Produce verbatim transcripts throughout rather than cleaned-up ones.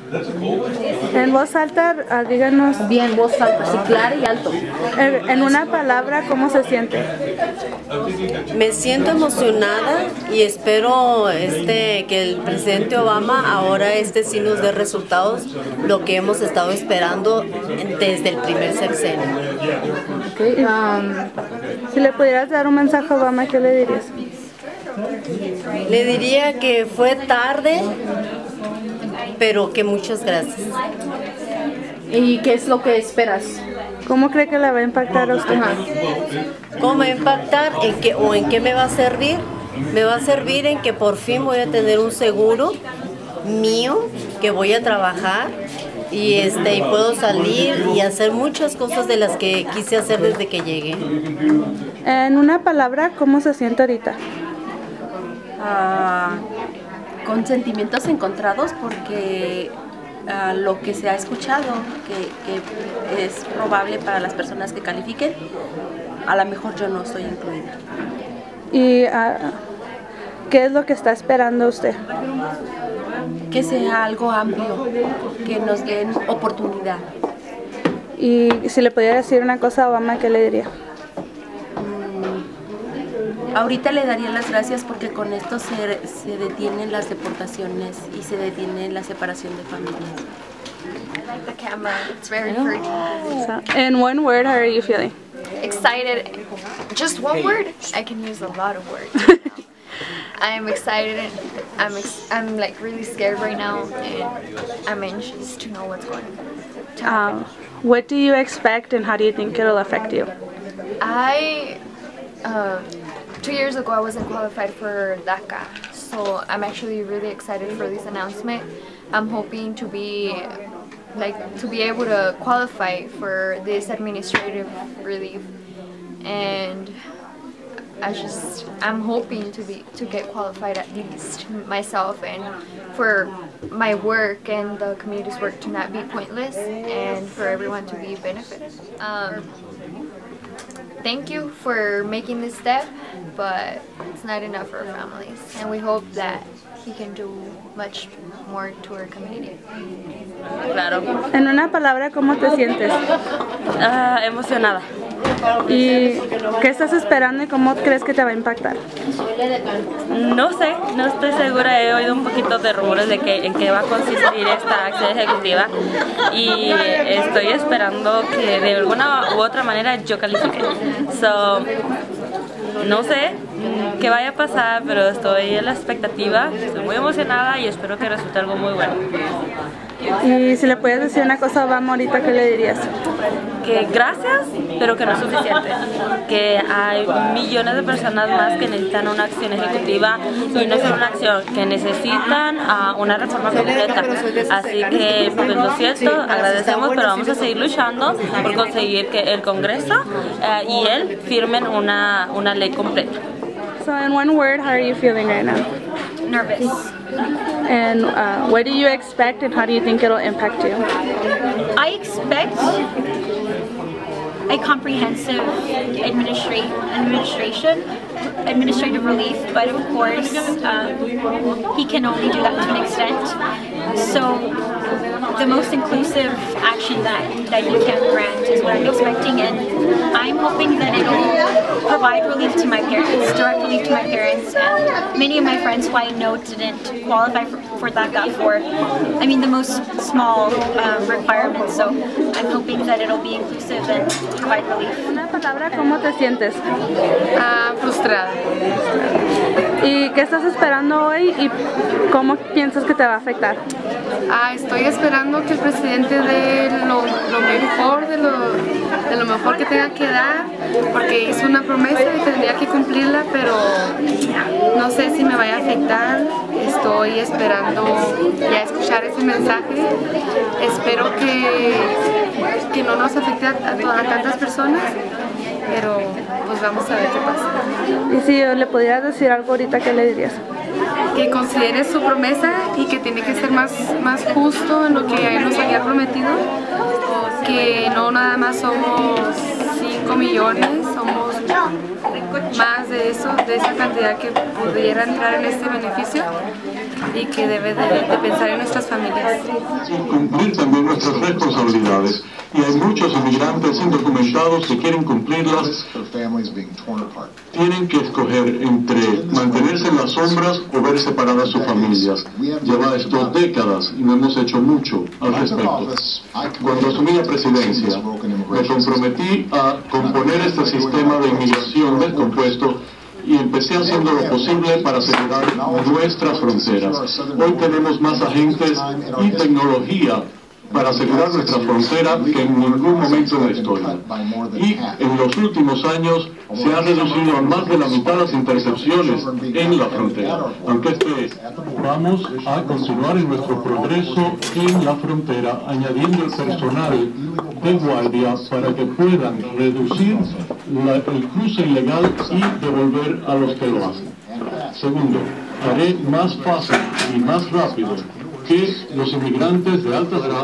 En voz alta, ah, díganos. Bien, voz alta, sí, clara y alto. En, en una palabra, ¿cómo se siente? Me siento emocionada y espero este que el presidente Obama ahora este sí nos dé resultados, lo que hemos estado esperando desde el primer sexenio. Okay, um, si le pudieras dar un mensaje a Obama, ¿qué le dirías? Le diría que fue tarde, pero que muchas gracias. ¿Y qué es lo que esperas? ¿Cómo cree que le va a impactar a usted? Ajá. ¿Cómo me va a impactar? ¿En qué, o en qué me va a servir? Me va a servir en que por fin voy a tener un seguro mío, que voy a trabajar y este y puedo salir y hacer muchas cosas de las que quise hacer desde que llegué. En una palabra, ¿cómo se siente ahorita? Uh, con sentimientos encontrados porque uh, lo que se ha escuchado que, que es probable para las personas que califiquen, a lo mejor yo no estoy incluida. ¿Y uh, qué es lo que está esperando usted? Que sea algo amplio, que nos den oportunidad. Y si le pudiera decir una cosa a Obama, ¿qué le diría? Ahorita le daría las gracias porque con esto se, se detienen las deportaciones y se detiene la separación de familias. I like the camera. It's very encouraging. So, in one word, how are you feeling? Excited. Just one word? I can use a lot of words. I'm excited. I'm ex I'm like really scared right now, and I'm anxious to know what's going to happen. Um, what do you expect, and how do you think it'll affect you? I. Uh, Two years ago I wasn't qualified for DACA, so I'm actually really excited for this announcement. I'm hoping to be like to be able to qualify for this administrative relief, and I just I'm hoping to be to get qualified at least myself, and for my work and the community's work to not be pointless and for everyone to be benefited. Um, Thank you for making this step, but it's not enough for our families, and we hope that he can do much more to our community. Claro. En una palabra, ¿cómo te sientes? Uh, emocionada. ¿Y qué estás esperando y cómo crees que te va a impactar? No sé, no estoy segura. He oído un poquito de rumores de que en qué va a consistir esta acción ejecutiva y estoy esperando que de alguna u otra manera yo califique. So, no sé qué vaya a pasar, pero estoy en la expectativa, estoy muy emocionada y espero que resulte algo muy bueno. Y si le puedes decir una cosa a Obama ahorita, ¿qué le dirías? Que gracias, pero que no es suficiente. Que hay millones de personas más que necesitan una acción ejecutiva y no solo una acción, que necesitan uh, una reforma completa. Así que, pues lo siento, agradecemos, pero vamos a seguir luchando por conseguir que el Congreso uh, y él firmen una, una ley completa. So in one word, how are you feeling right now? Nervous. And uh, what do you expect and how do you think it'll impact you? I expect a comprehensive administra administration, administrative relief, but of course um, he can only do that to an extent. So the most inclusive action that, that he can grant is what I'm expecting, and I'm hoping that it'll provide relief to my parents, direct relief to my parents, and many of my friends who I know didn't qualify for, for DACA for, I mean, the most small um, requirements, so I'm hoping that it'll be inclusive and provide relief. Una palabra, ¿cómo te sientes? Ah, frustrada. ¿Y qué estás esperando hoy y cómo piensas que te va a afectar? Ah, estoy esperando que el presidente dé lo, lo mejor, de lo, de lo mejor que tenga que dar, porque hizo una promesa y tendría que cumplirla, pero no sé si me vaya a afectar. Estoy esperando ya escuchar ese mensaje. Espero que, que no nos afecte a, a, a tantas personas, pero pues vamos a ver qué pasa. Y si le pudieras decir algo ahorita, ¿qué le dirías? Que considere su promesa y que tiene que ser más, más justo en lo que él nos había prometido, que no nada más somos cinco millones, somos más más de eso, de esa cantidad que pudiera entrar en este beneficio, y que debe de, de pensar en nuestras familias. Cumplir también nuestras responsabilidades, y hay muchos inmigrantes indocumentados que quieren cumplirlas. Tienen que escoger entre mantenerse en las sombras o ver separadas sus familias. Lleva esto décadas y no hemos hecho mucho al respecto. Cuando asumí la presidencia, me comprometí a componer este sistema de inmigración descompuesto y empecé haciendo lo posible para asegurar nuestras fronteras. Hoy tenemos más agentes y tecnología para asegurar nuestra frontera que en ningún momento de la historia. Y en los últimos años se han reducido a más de la mitad las intercepciones en la frontera. Aunque este vamos a continuar en nuestro progreso en la frontera, añadiendo el personal de guardia para que puedan reducir la, el cruce ilegal y devolver a los que lo hacen. Segundo, haré más fácil y más rápido que los inmigrantes de alta edad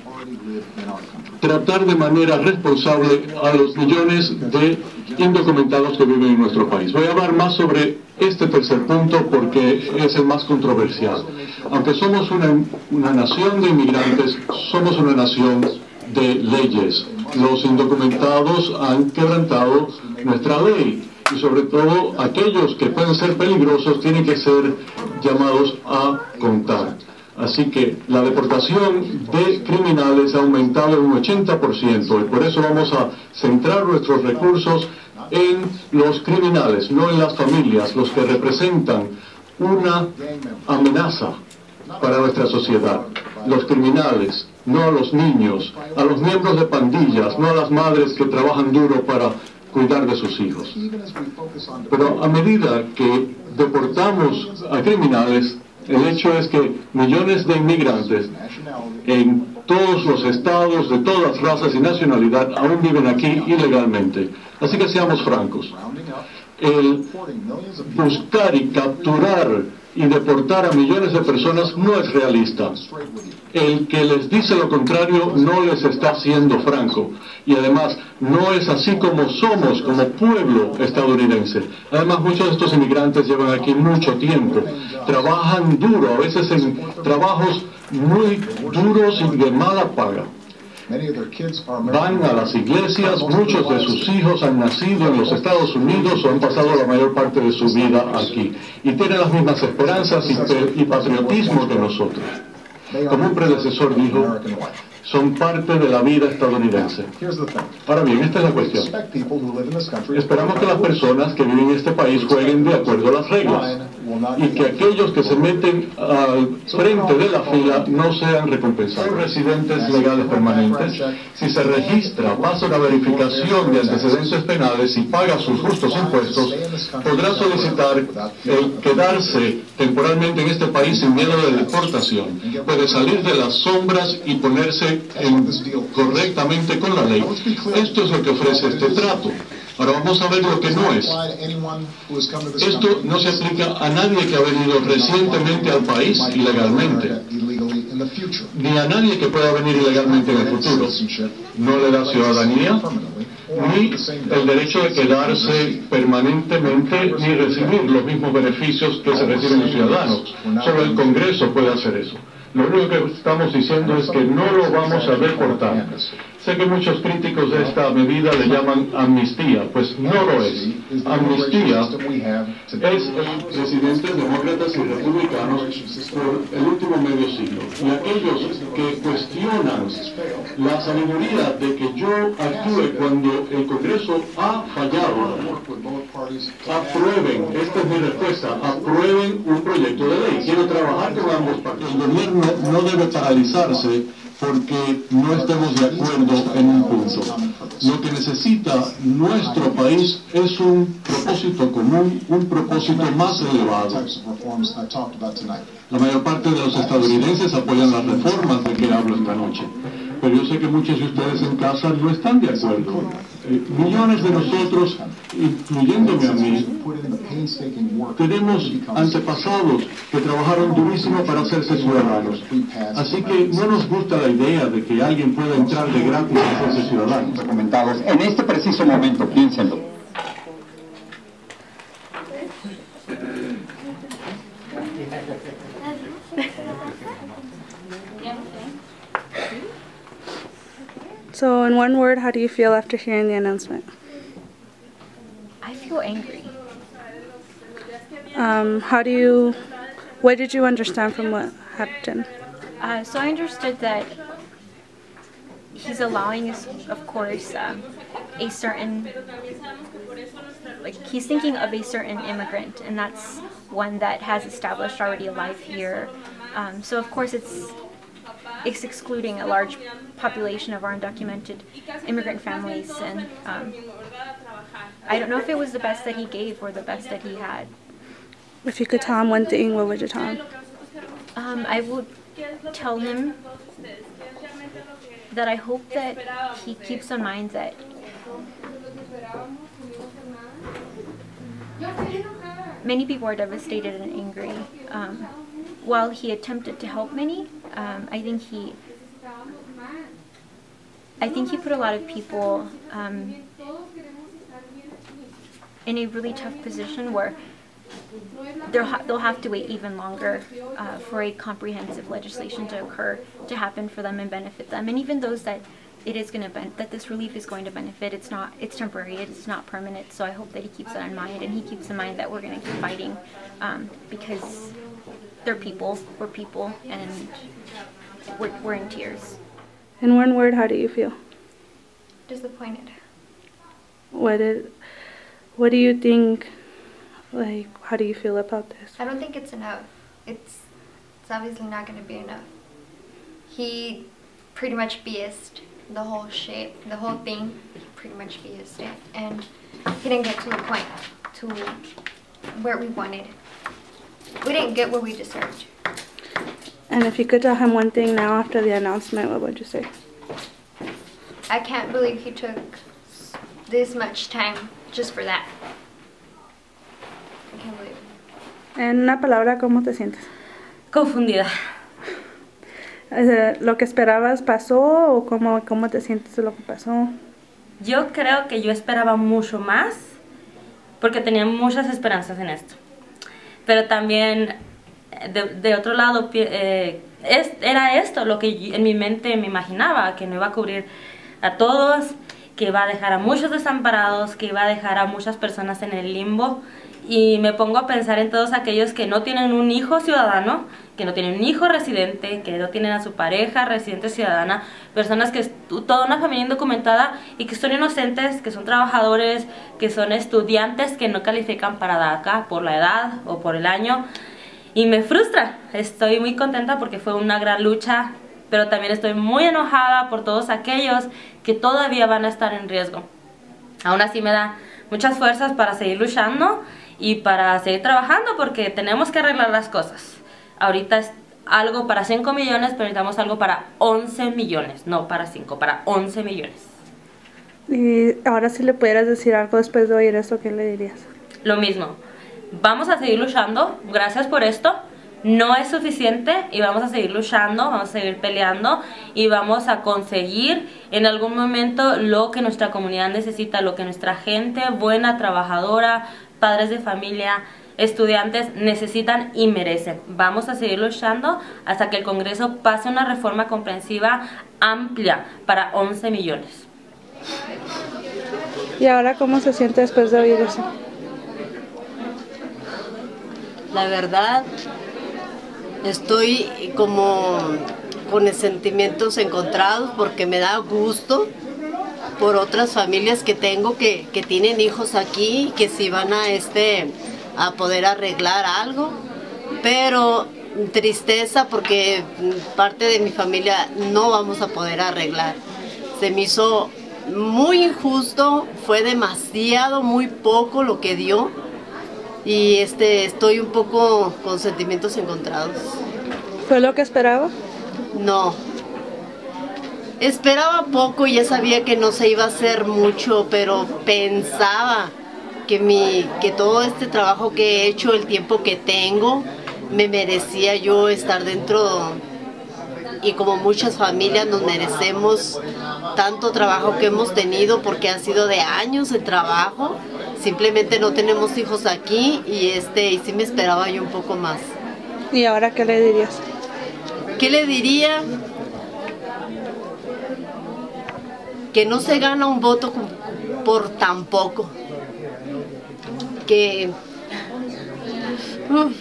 tratar de manera responsable a los millones de indocumentados que viven en nuestro país. Voy a hablar más sobre este tercer punto porque es el más controversial. Aunque somos una, una nación de inmigrantes, somos una nación de leyes. Los indocumentados han quebrantado nuestra ley, y sobre todo aquellos que pueden ser peligrosos tienen que ser llamados a contar. Así que la deportación de criminales ha aumentado en un ochenta por ciento, y por eso vamos a centrar nuestros recursos en los criminales, no en las familias, los que representan una amenaza para nuestra sociedad. Los criminales, no a los niños, a los miembros de pandillas, no a las madres que trabajan duro para cuidar de sus hijos. Pero a medida que deportamos a criminales, el hecho es que millones de inmigrantes en todos los estados, de todas razas y nacionalidad, aún viven aquí ilegalmente. Así que seamos francos. El buscar y capturar y deportar a millones de personas no es realista. El que les dice lo contrario no les está siendo franco. Y además, no es así como somos como pueblo estadounidense. Además, muchos de estos inmigrantes llevan aquí mucho tiempo. Trabajan duro, a veces en trabajos muy duros y de mala paga. Van a las iglesias, muchos de sus hijos han nacido en los Estados Unidos o han pasado la mayor parte de su vida aquí. Y tienen las mismas esperanzas y, y patriotismo que nosotros. Como un predecesor dijo, son parte de la vida estadounidense. Ahora bien, esta es la cuestión. Esperamos que las personas que viven en este país jueguen de acuerdo a las reglas y que aquellos que se meten al frente de la fila no sean recompensados. Residentes legales permanentes, si se registra, pasa una verificación de antecedentes penales y paga sus justos impuestos, podrá solicitar el quedarse temporalmente en este país sin miedo de deportación. Puede salir de las sombras y ponerse en, correctamente con la ley. Esto es lo que ofrece este trato. Ahora vamos a ver lo que no es. Esto no se aplica a nadie que ha venido recientemente al país ilegalmente, ni a nadie que pueda venir ilegalmente en el futuro. No le da ciudadanía, ni el derecho de quedarse permanentemente, ni recibir los mismos beneficios que se reciben los ciudadanos. Solo el Congreso puede hacer eso. Lo único que estamos diciendo es que no lo vamos a deportar. Sé que muchos críticos de esta medida le llaman amnistía, pues no lo es. Amnistía es presidentes demócratas y republicanos por el último medio siglo. Y aquellos que cuestionan la sabiduría de que yo actúe cuando el Congreso ha fallado, aprueben, esta es mi respuesta, aprueben un proyecto de ley. Quiero trabajar con ambos partidos. El gobierno no debe paralizarse porque no estemos de acuerdo en un punto. Lo que necesita nuestro país es un propósito común, un propósito más elevado. La mayor parte de los estadounidenses apoyan las reformas de que hablo esta noche, pero yo sé que muchos de ustedes en casa no están de acuerdo. Eh, millones de nosotros, incluyéndome a mí, tenemos antepasados que trabajaron durísimo para hacerse ciudadanos. Así que no nos gusta la idea de que alguien pueda entrar de gratis a hacerse ciudadano. En este preciso momento, piénsenlo. So in one word, how do you feel after hearing the announcement? I feel angry. Um, how do you, what did you understand from what happened? Uh, so I understood that he's allowing us, of course, um, a certain, like he's thinking of a certain immigrant, and that's one that has established already a life here. Um, so of course it's it's excluding a large population of our undocumented immigrant families, and um, I don't know if it was the best that he gave or the best that he had. If you could tell him one thing, what would you tell him? Um, I would tell him that I hope that he keeps in mind that many people are devastated and angry. Um, while he attempted to help many, um, I think he I think he put a lot of people um, in a really tough position where they'll, ha they'll have to wait even longer uh, for a comprehensive legislation to occur, to happen for them and benefit them. And even those that it is going to that this relief is going to benefit, it's not, it's temporary, it's not permanent. So I hope that he keeps that in mind, and he keeps in mind that we're going to keep fighting um, because they're people, we're people, and we're, we're in tears. In one word, how do you feel? Disappointed. What did, what do you think, like, how do you feel about this? I don't think it's enough. It's, it's obviously not going to be enough. He pretty much B S'd the whole shit, the whole thing. He pretty much B S'd it, and he didn't get to the point, to where we wanted. We didn't get what we deserved. And if you could tell him one thing now after the announcement, what would you say? I can't believe he took this much time just for that. I can't believe it. En una palabra, ¿cómo te sientes? Confundida. ¿Lo que esperabas pasó o cómo, cómo te sientes de lo que pasó? Yo creo que yo esperaba mucho más porque tenía muchas esperanzas en esto. Pero también, de, de otro lado, eh, es, era esto lo que en mi mente me imaginaba, que no iba a cubrir a todos, que iba a dejar a muchos desamparados, que iba a dejar a muchas personas en el limbo. Y me pongo a pensar en todos aquellos que no tienen un hijo ciudadano, que no tienen un hijo residente, que no tienen a su pareja residente ciudadana, personas que, toda una familia indocumentada y que son inocentes, que son trabajadores, que son estudiantes que no califican para DACA por la edad o por el año. Y me frustra, estoy muy contenta porque fue una gran lucha, pero también estoy muy enojada por todos aquellos que todavía van a estar en riesgo. Aún así me da muchas fuerzas para seguir luchando y para seguir trabajando porque tenemos que arreglar las cosas. Ahorita es algo para cinco millones, pero necesitamos algo para once millones, no para cinco, para once millones. Y ahora si le pudieras decir algo después de oír esto, ¿qué le dirías? Lo mismo, vamos a seguir luchando, gracias por esto, no es suficiente y vamos a seguir luchando, vamos a seguir peleando y vamos a conseguir en algún momento lo que nuestra comunidad necesita, lo que nuestra gente buena, trabajadora, padres de familia, estudiantes necesitan y merecen. Vamos a seguir luchando hasta que el Congreso pase una reforma comprensiva amplia para once millones. ¿Y ahora cómo se siente después de oír eso? La verdad, estoy como con sentimientos encontrados porque me da gusto por otras familias que tengo que, que tienen hijos aquí, que si van a este a poder arreglar algo, pero tristeza porque parte de mi familia no vamos a poder arreglar. Se me hizo muy injusto, fue demasiado, muy poco lo que dio y este estoy un poco con sentimientos encontrados. ¿Fue lo que esperaba? No. Esperaba poco y ya sabía que no se iba a hacer mucho, pero pensaba que, mi, que todo este trabajo que he hecho, el tiempo que tengo, me merecía yo estar dentro, y como muchas familias nos merecemos tanto trabajo que hemos tenido porque ha sido de años de trabajo, simplemente no tenemos hijos aquí y, este, y sí me esperaba yo un poco más. ¿Y ahora qué le dirías? ¿Qué le diría? que no se gana un voto por tan poco. Que... Uh,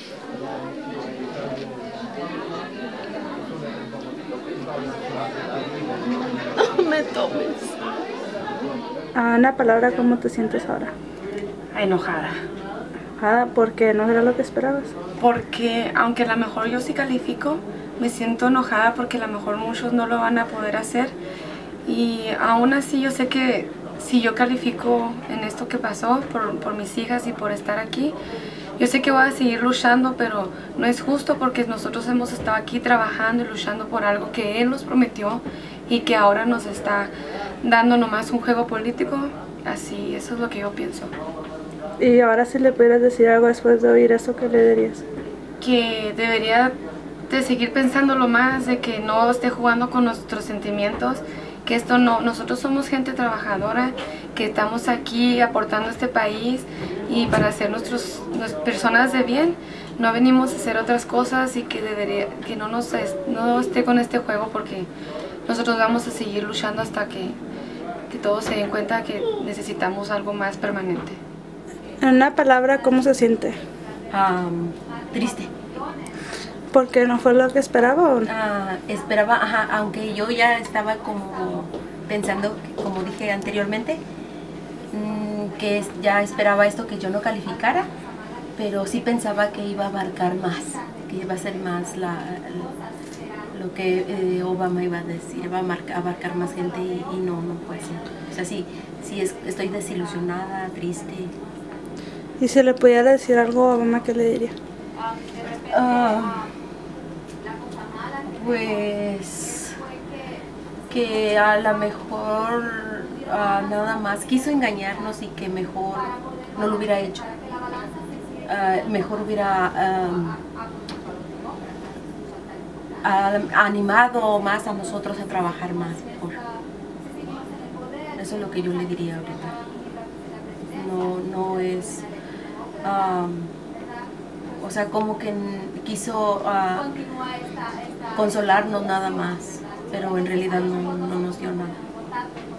no me tomes. Ah, una palabra, ¿cómo te sientes ahora? Enojada. Enojada porque no era lo que esperabas. Porque aunque a lo mejor yo sí califico, me siento enojada porque a lo mejor muchos no lo van a poder hacer. Y aún así yo sé que si yo califico en esto que pasó por, por mis hijas y por estar aquí, yo sé que voy a seguir luchando, pero no es justo porque nosotros hemos estado aquí trabajando y luchando por algo que él nos prometió y que ahora nos está dando nomás un juego político. Así, eso es lo que yo pienso. Y ahora si le pudieras decir algo después de oír eso, ¿qué le dirías? Que debería de seguir pensándolo más, de que no esté jugando con nuestros sentimientos, que esto no, nosotros somos gente trabajadora, que estamos aquí aportando a este país y para ser nuestros, nuestras personas de bien, no venimos a hacer otras cosas y que, debería, que no, nos, no esté con este juego porque nosotros vamos a seguir luchando hasta que, que todos se den cuenta que necesitamos algo más permanente. En una palabra, ¿cómo se siente? Um, triste. ¿Porque no fue lo que esperaba? ¿O? Uh, esperaba, ajá, aunque yo ya estaba como pensando, como dije anteriormente, mmm, que ya esperaba esto que yo no calificara, pero sí pensaba que iba a abarcar más, que iba a ser más la, la, lo que eh, Obama iba a decir, iba a marcar, abarcar más gente y, y no, no puede ser. O sea, sí, sí es, estoy desilusionada, triste. ¿Y si le pudiera decir algo a Obama, qué le diría? Uh, pues que a lo mejor uh, nada más quiso engañarnos y que mejor no lo hubiera hecho. Uh, mejor hubiera um, a, animado más a nosotros a trabajar más. Por, eso es lo que yo le diría ahorita. No, no es... Um, o sea, como que quiso uh, consolarnos nada más, pero en realidad no, no nos dio nada.